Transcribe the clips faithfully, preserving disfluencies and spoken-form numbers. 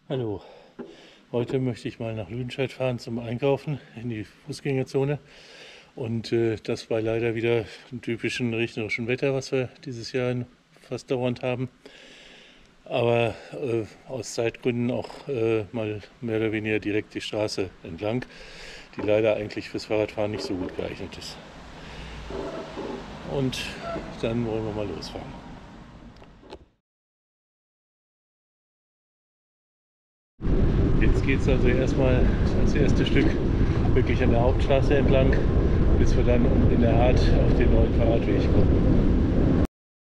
Hallo, heute möchte ich mal nach Lüdenscheid fahren zum Einkaufen in die Fußgängerzone. Und äh, das war leider wieder im typischen regnerischen Wetter, was wir dieses Jahr fast dauernd haben. Aber äh, aus Zeitgründen auch äh, mal mehr oder weniger direkt die Straße entlang, die leider eigentlich fürs Fahrradfahren nicht so gut geeignet ist. Und dann wollen wir mal losfahren. Jetzt geht es also erstmal als erstes Stück wirklich an der Hauptstraße entlang, bis wir dann in der Hart auf den neuen Fahrradweg kommen.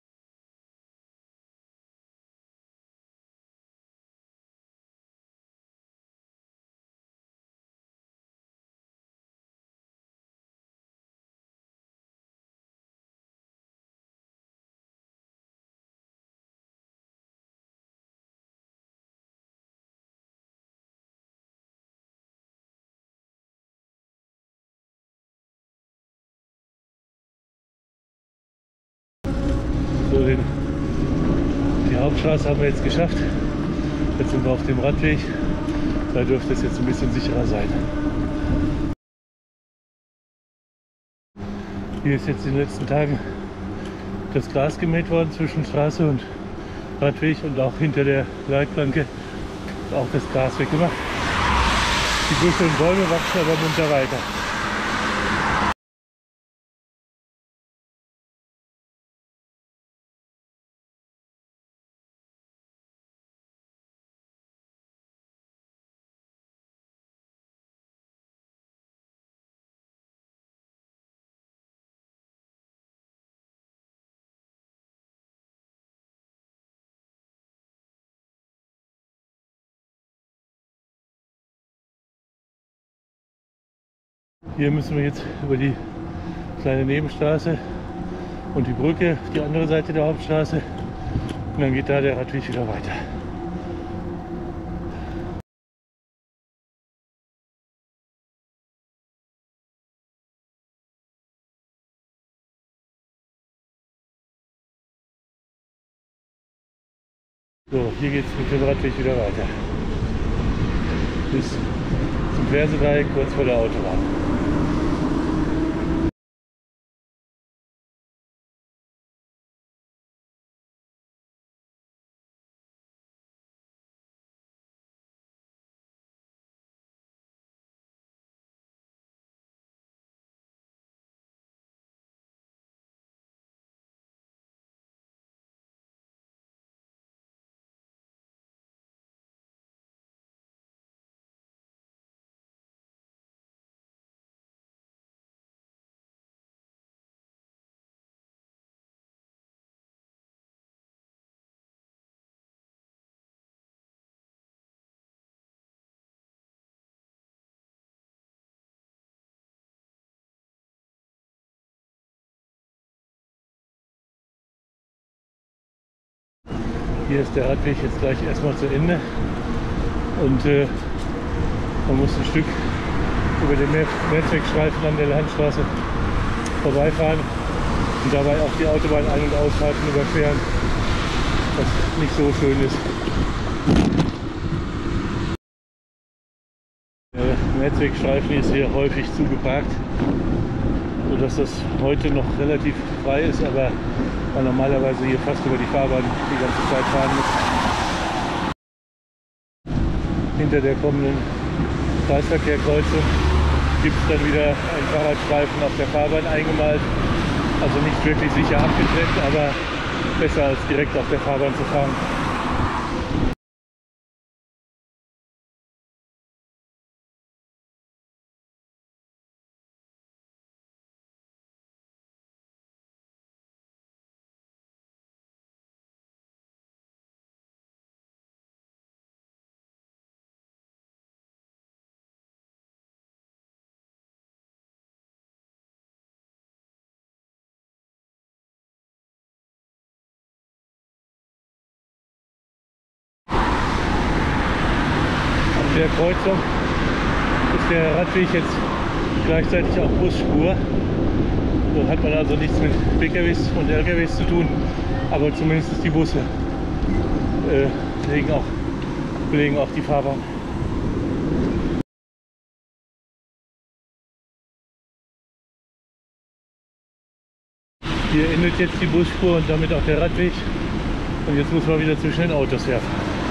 So, den, die Hauptstraße haben wir jetzt geschafft. Jetzt sind wir auf dem Radweg. Da dürfte es jetzt ein bisschen sicherer sein. Hier ist jetzt in den letzten Tagen das Gras gemäht worden zwischen Straße und Radweg und auch hinter der Leitplanke auch das Gras weggemacht. Die Büsche und Bäume wachsen aber munter weiter. Hier müssen wir jetzt über die kleine Nebenstraße und die Brücke auf die andere Seite der Hauptstraße und dann geht da der Radweg wieder weiter. So, hier geht es mit dem Radweg wieder weiter. Bis zum Fernsehreich kurz vor der Autobahn. Hier ist der Radweg jetzt gleich erstmal zu Ende und äh, man muss ein Stück über den Mehrzweckstreifen an der Landstraße vorbeifahren und dabei auch die Autobahn Ein- und Ausfahrten überqueren, was nicht so schön ist. Der Mehrzweckstreifen ist hier häufig zugeparkt, sodass das heute noch relativ frei ist, aber man normalerweise hier fast über die Fahrbahn die ganze Zeit fahren muss. Hinter der kommenden Kreisverkehrkreuzung gibt es dann wieder einen Fahrradstreifen auf der Fahrbahn eingemalt. Also nicht wirklich sicher abgetrennt, aber besser als direkt auf der Fahrbahn zu fahren. Der Kreuzung ist der Radweg jetzt gleichzeitig auch Busspur. So hat man also nichts mit P K Ws und L K Ws zu tun, aber zumindest die Busse äh, legen auch belegen auch die Fahrbahn. Hier endet jetzt die Busspur und damit auch der Radweg. Und jetzt muss man wieder zwischen den Autos her.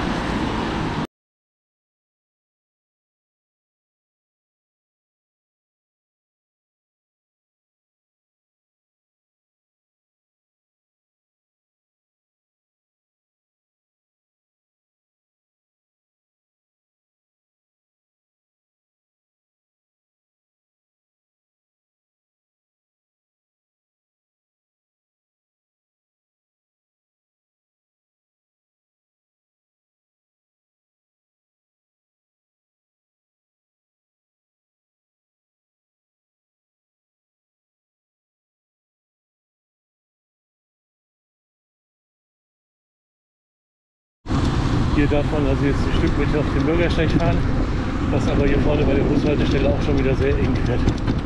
Hier darf man also jetzt ein Stück mit auf den Bürgersteig fahren, was aber hier vorne bei der Bushaltestelle auch schon wieder sehr eng wird.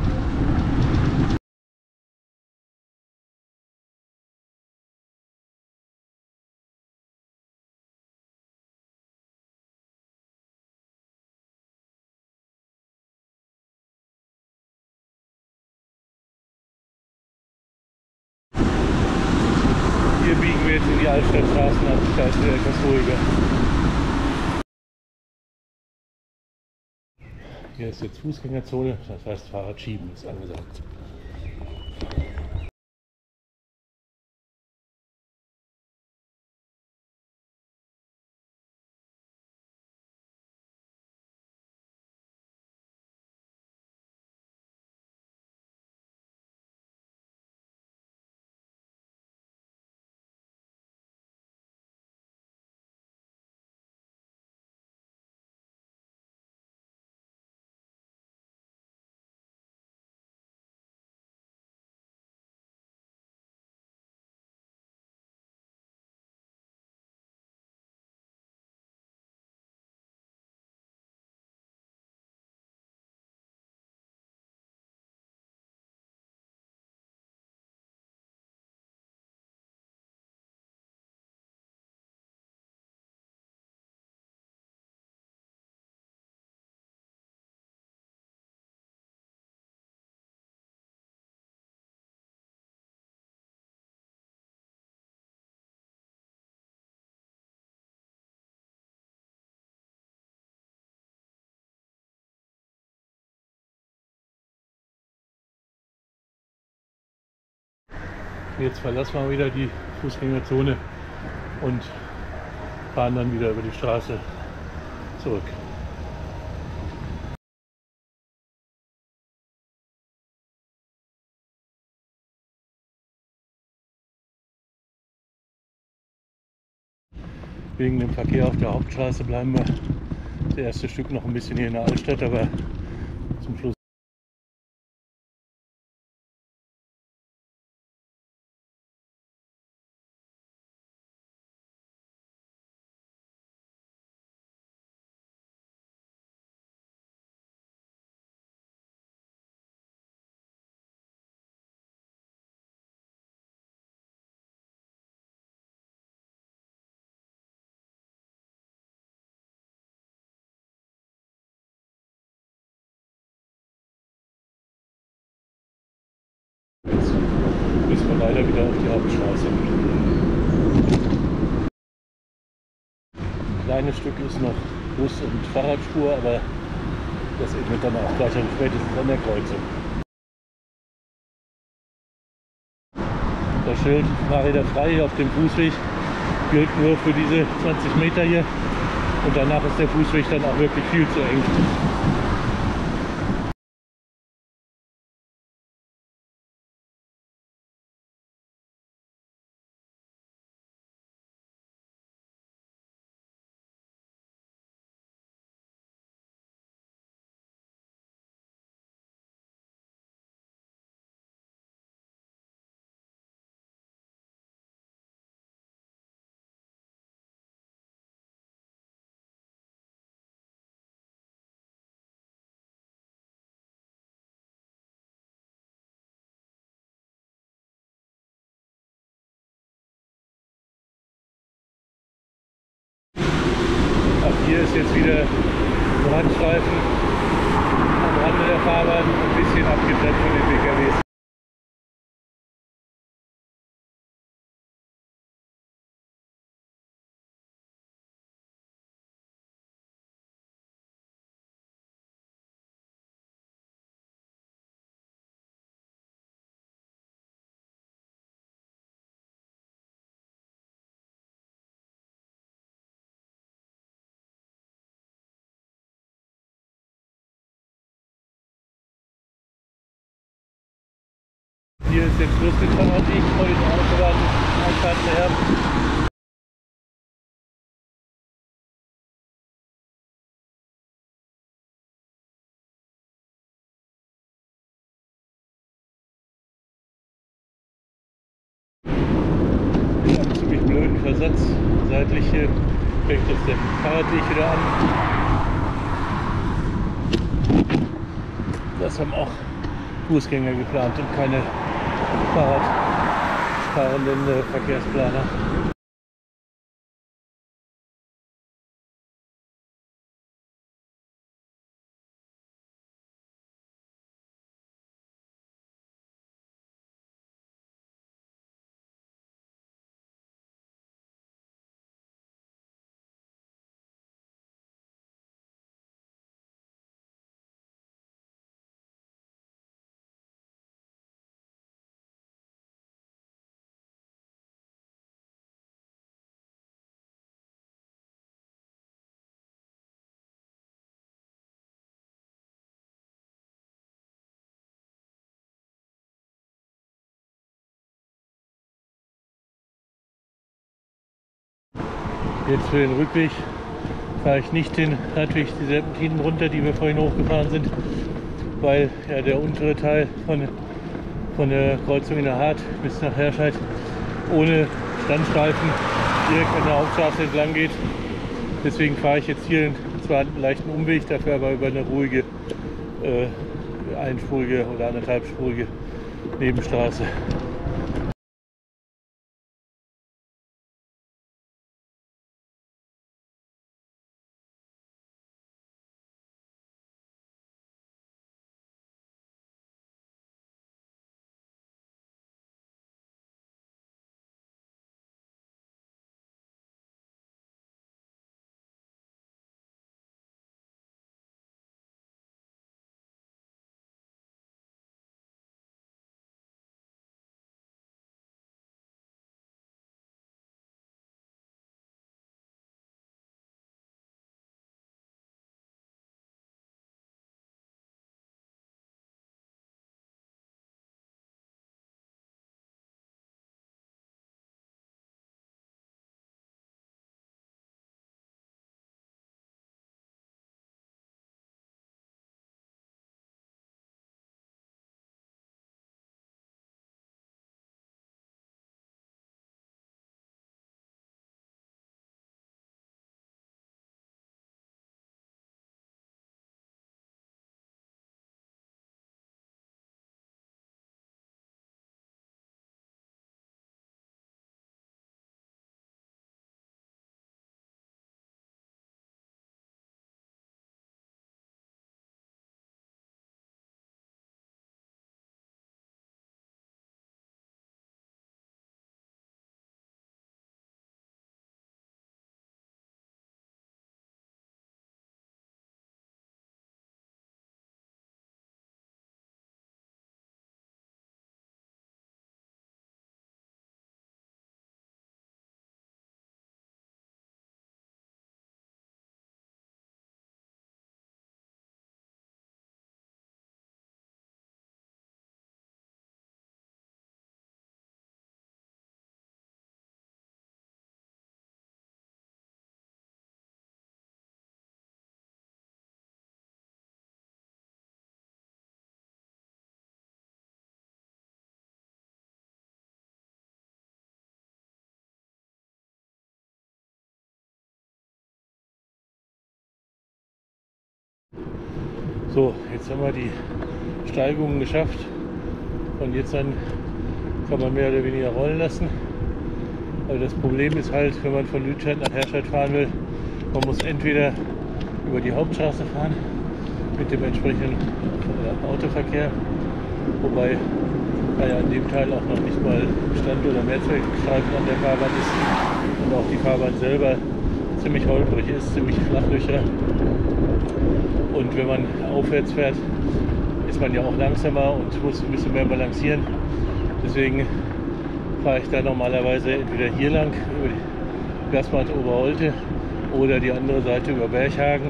Hier biegen wir jetzt in die Altstadtstraßen ab, da ist wieder etwas ruhiger. Hier ist jetzt Fußgängerzone, das heißt Fahrradschieben ist angesagt. Jetzt verlassen wir wieder die Fußgängerzone und fahren dann wieder über die Straße zurück. Wegen dem Verkehr auf der Hauptstraße bleiben wir das erste Stück noch ein bisschen hier in der Altstadt, aber zum Schluss müssen wir leider wieder auf die Hauptstraße. Ein kleines Stück ist noch Bus- und Fahrradspur, aber das endet dann auch gleich spätestens an der Kreuzung. Das Schild Fahrräder frei auf dem Fußweg gilt nur für diese zwanzig Meter hier und danach ist der Fußweg dann auch wirklich viel zu eng. Hier ist jetzt wieder Randstreifen am Rande der Fahrbahn, ein bisschen abgetrennt von den P K Ws. Hier ist jetzt Schluss mit Dramatik, heute eine Autobahnanfahrt her. Mit einem ziemlich blöden Versatz. Seitlich hier fängt jetzt der Fahrradweg wieder an. Das haben auch Fußgänger geplant und keine Fahrradfahrenden äh, Verkehrsplaner. Jetzt für den Rückweg fahre ich nicht den Radweg, die Serpentinen runter, die wir vorhin hochgefahren sind, weil ja der untere Teil von, von der Kreuzung in der Hart bis nach Herscheid ohne Standstreifen direkt an der Hauptstraße entlang geht. Deswegen fahre ich jetzt hier zwar einen leichten Umweg, dafür aber über eine ruhige, äh, einspurige oder anderthalbspurige Nebenstraße. So, jetzt haben wir die Steigungen geschafft. Von jetzt an kann man mehr oder weniger rollen lassen. Aber das Problem ist halt, wenn man von Lüdenscheid nach Herscheid fahren will, Man muss entweder über die Hauptstraße fahren mit dem entsprechenden Autoverkehr, wobei da ja an dem Teil auch noch nicht mal Stand- oder Mehrzweckstreifen an der Fahrbahn ist und auch die Fahrbahn selber ziemlich holprig ist, ziemlich Flachlöcher. Und wenn man aufwärts fährt, ist man ja auch langsamer und muss ein bisschen mehr balancieren. Deswegen fahre ich da normalerweise entweder hier lang über die Gassbahn Oberholte oder die andere Seite über Berghagen.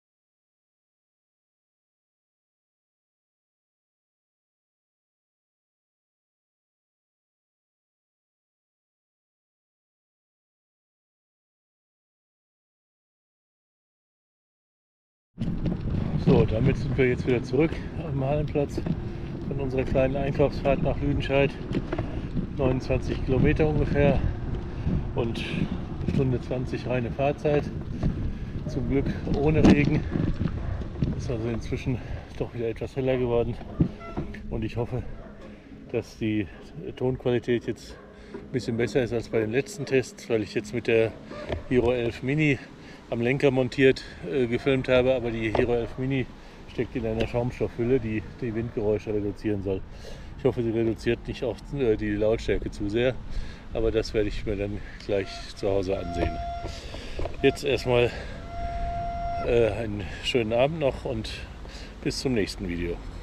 So, damit sind wir jetzt wieder zurück am Hallenplatz von unserer kleinen Einkaufsfahrt nach Lüdenscheid. neunundzwanzig Kilometer ungefähr und eine Stunde zwanzig reine Fahrzeit. Zum Glück ohne Regen. Ist also inzwischen doch wieder etwas heller geworden und ich hoffe, dass die Tonqualität jetzt ein bisschen besser ist als bei den letzten Tests, weil ich jetzt mit der Hero elf Mini am Lenker montiert äh, gefilmt habe, aber die Hero elf Mini steckt in einer Schaumstoffhülle, die die Windgeräusche reduzieren soll. Ich hoffe, sie reduziert nicht auch äh, die Lautstärke zu sehr, aber das werde ich mir dann gleich zu Hause ansehen. Jetzt erstmal äh, einen schönen Abend noch und bis zum nächsten Video.